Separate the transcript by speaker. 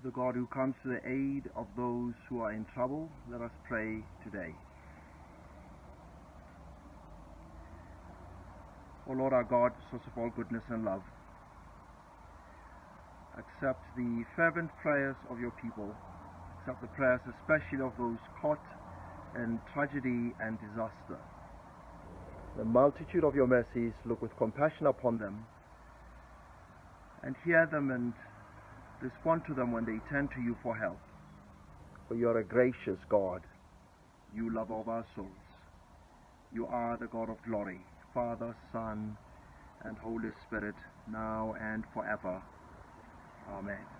Speaker 1: the God who comes to the aid of those who are in trouble, let us pray today. O Lord our God, source of all goodness and love, accept the fervent prayers of your people. Accept the prayers especially of those caught in tragedy and disaster. The multitude of your mercies, look with compassion upon them and hear them and respond to them when they turn to you for help. For you are a gracious God. You love of our souls. You are the God of glory, Father, Son, and Holy Spirit, now and forever. Amen.